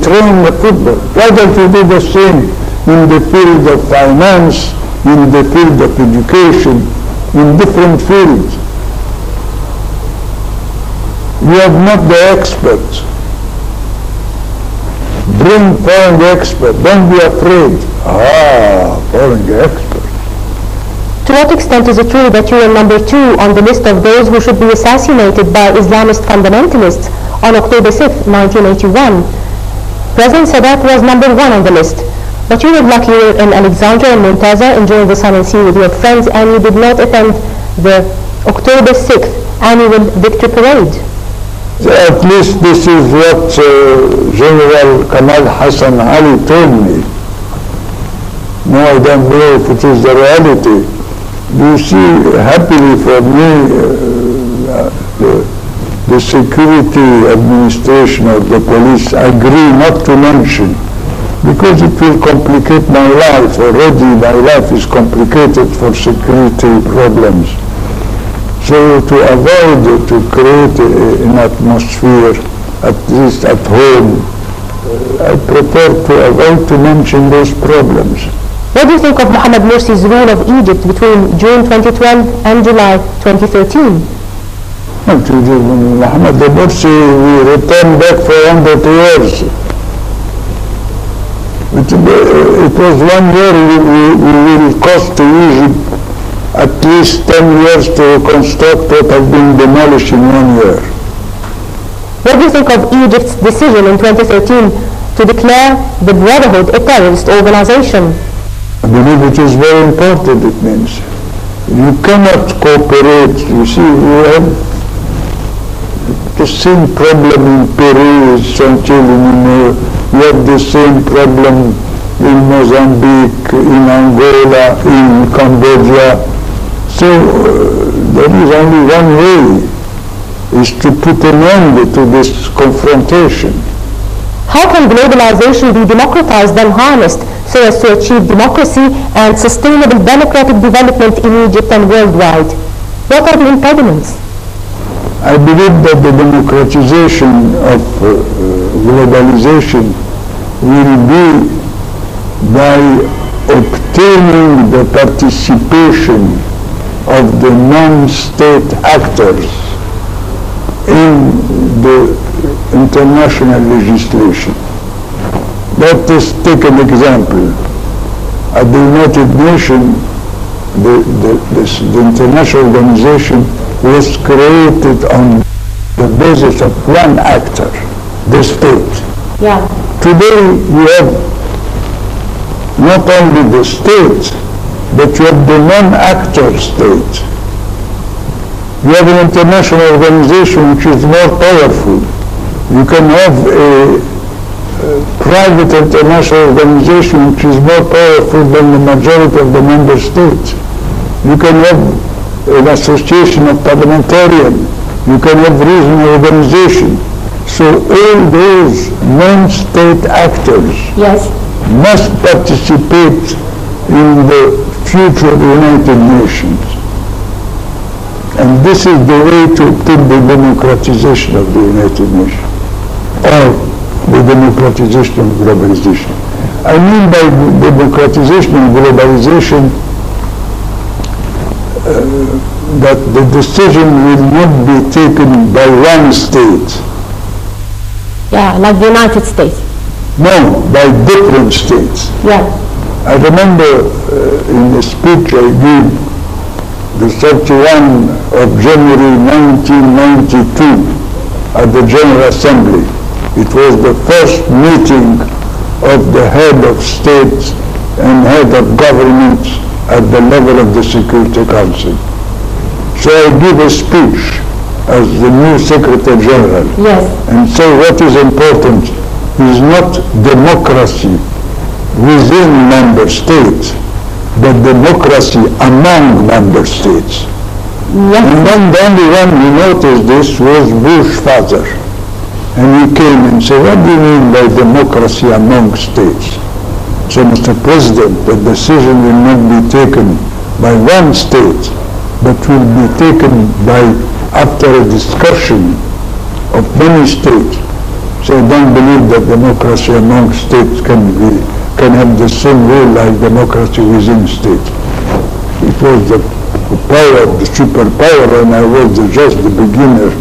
train the football. Why don't you do the same in the field of finance, in the field of education, in different fields? We have not the experts. Bring foreign experts. Don't be afraid. Foreign experts. To what extent is it true that you are number 2 on the list of those who should be assassinated by Islamist fundamentalists on October 6, 1981? President Sadat was number 1 on the list, but you were luckier in Alexandria and Muntaza enjoying the sun and sea with your friends, and you did not attend the October 6th annual Victory Parade. At least this is what General Kamal Hassan Ali told me. No, I don't know if it is the reality. You see, happily for me, the security administration of the police agree not to mention, because it will complicate my life. Already my life is complicated for security problems. So to avoid, to create an atmosphere, at least at home, I prefer to avoid to mention those problems. What do you think of Mohamed Morsi's rule of Egypt between June 2012 and July 2013? Mohamed Morsi, we returned back for 100 years. It was 1 year. We will cost to Egypt at least 10 years to reconstruct what has been demolished in 1 year. What do you think of Egypt's decision in 2013 to declare the Brotherhood a terrorist organization? I believe it is very important. It means you cannot cooperate. You see, we have the same problem in Peru, Saint-Child, we have the same problem in Mozambique, in Angola, in Cambodia. So there is only one way, is to put an end to this confrontation. How can globalization be democratized and harnessed so as to achieve democracy and sustainable democratic development in Egypt and worldwide? What are the impediments? I believe that the democratization of globalization will be by obtaining the participation of the non-state actors in the international legislation. Let us take an example. At the United Nations, the international organization was created on the basis of one actor, the state. Yeah. Today you have not only the state, but you have the non-actor state. You have an international organization which is more powerful. You can have a private international organization which is more powerful than the majority of the member states. You can have an association of parliamentarians. You can have regional organization. So all those non-state actors must participate in the future United Nations. And this is the way to obtain the democratization of the United Nations, or the democratization of globalization. I mean by democratization and globalization that the decision will not be taken by one state. Yeah, like the United States. No, by different states. Yeah. I remember in a speech I gave the 31 of January 1992 at the General Assembly. It was the first meeting of the head of state and head of government at the level of the Security Council. So I give a speech as the new Secretary General and say what is important is not democracy within member states, but democracy among member states. And then the only one who noticed this was Bush father. And he came and said, what do you mean by democracy among states? So, Mr. President, the decision will not be taken by one state, but will be taken by, after a discussion of many states. So I don't believe that democracy among states can have the same rule like democracy within states. It was the power, the superpower, and I was just the beginning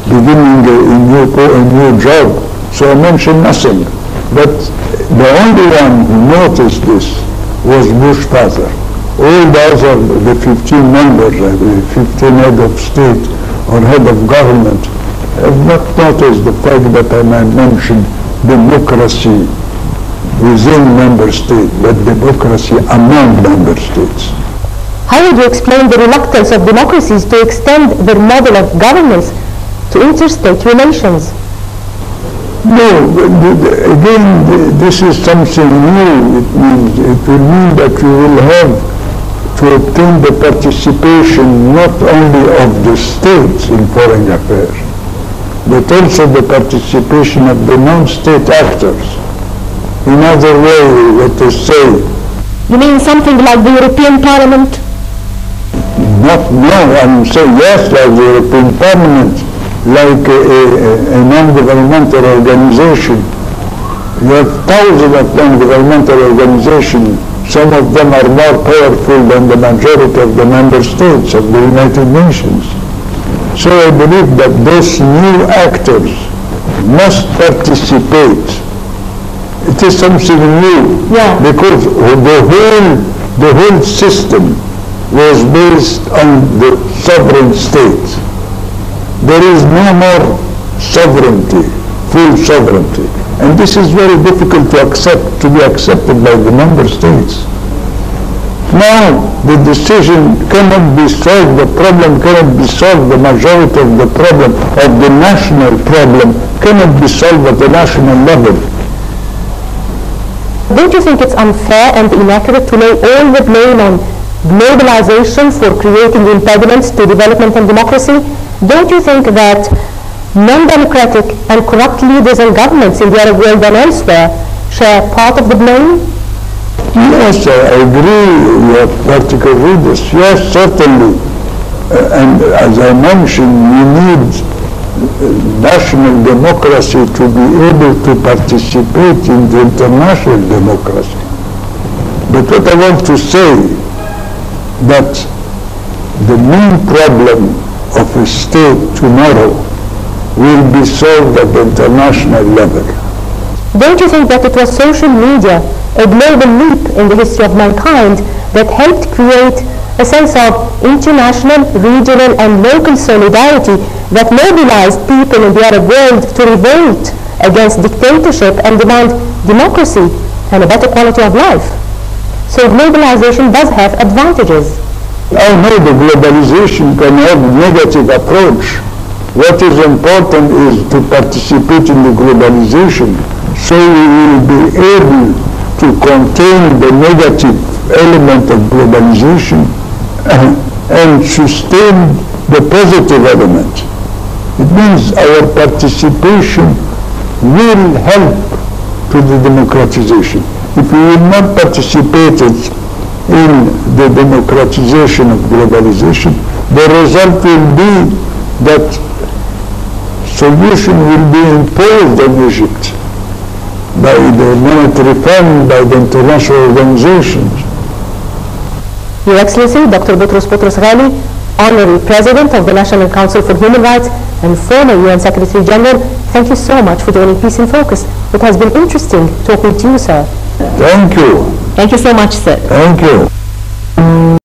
a new job. So I mentioned nothing. But the only one who noticed this was Bush father. All the other, the 15 members, the 15 head of state or head of government, have not noticed the fact that I mentioned democracy within member states, but democracy among member states. How would you explain the reluctance of democracies to extend their model of governance to interstate relations? No, again, this is something new. It will mean that you will have to obtain the participation not only of the states in foreign affairs, but also the participation of the non-state actors. In other words, let us say... You mean something like the European Parliament? No, I'm saying yes, like the European Parliament, like a non-governmental organization. You have thousands of non-governmental organizations. Some of them are more powerful than the majority of the member states of the United Nations. So I believe that those new actors must participate. It is something new, because the whole system was based on the sovereign state. There is no more sovereignty, full sovereignty. And this is very difficult to be accepted by the member states. Now, the decision cannot be solved, the problem cannot be solved, the majority of the problem, of the national problem, cannot be solved at the national level. Don't you think it's unfair and inaccurate to lay all the blame on globalization for creating impediments to development and democracy? Don't you think that non-democratic and corrupt leaders and governments in the Arab world and elsewhere share part of the blame? Yes, I agree with particular readers. Yes, certainly. And as I mentioned, we need national democracy to be able to participate in the international democracy. But what I want to say, that the main problem of a state tomorrow will be solved at the international level. Don't you think that it was social media, a global leap in the history of mankind, that helped create a sense of international, regional and local solidarity that mobilized people in the Arab world to revolt against dictatorship and demand democracy and a better quality of life? So globalization does have advantages. I know the globalization can have negative approach. What is important is to participate in the globalization, so we will be able to contain the negative element of globalization and sustain the positive element. It means our participation will help to the democratization. If we will not participate in the democratization of globalization, the result will be that solution will be imposed on Egypt by the monetary fund, by the international organizations. Your Excellency, Dr. Boutros Boutros-Ghali, Honorary President of the National Council for Human Rights and former UN Secretary General, thank you so much for joining Peace in Focus. It has been interesting talking to you, sir. Thank you. Thank you so much, sir. Thank you.